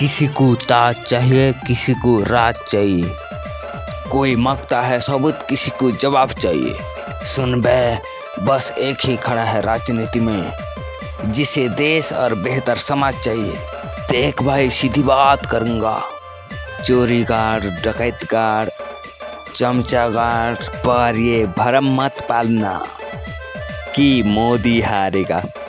किसी को ताज चाहिए, किसी को राज चाहिए, कोई मांगता है सबूत, किसी को जवाब चाहिए। सुन बे, बस एक ही खड़ा है राजनीति में, जिसे देश और बेहतर समाज चाहिए। देख भाई, सीधी बात करूँगा, चोरी गार्ड, डकैत गार्ड, चमचा गार्ड पर ये भरम मत पालना कि मोदी हारेगा।